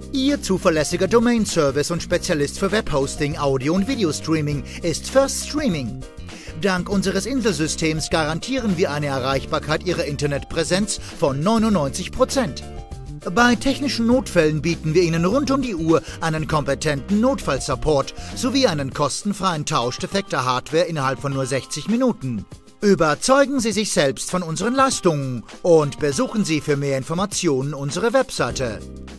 Ihr zuverlässiger Domain-Service und Spezialist für Webhosting, Audio- und Videostreaming ist First Streaming. Dank unseres Inselsystems garantieren wir eine Erreichbarkeit Ihrer Internetpräsenz von 99%. Bei technischen Notfällen bieten wir Ihnen rund um die Uhr einen kompetenten Notfallsupport sowie einen kostenfreien Tausch defekter Hardware innerhalb von nur 60 Minuten. Überzeugen Sie sich selbst von unseren Leistungen und besuchen Sie für mehr Informationen unsere Webseite.